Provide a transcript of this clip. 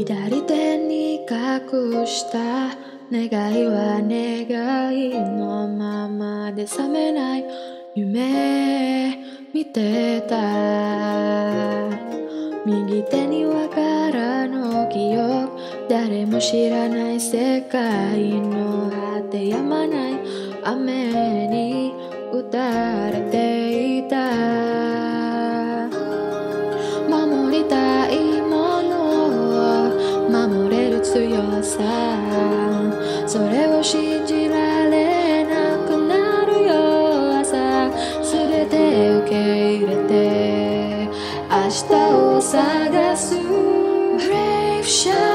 左手に隠した願いは願いのままで覚めない夢見てた。右手には空の記憶、誰も知らない世界の果てやまない雨に打たれていた。守りたいものを守れる強さ、それを信じられなくなるよ朝。全て受け入れて明日を探す Brave Shot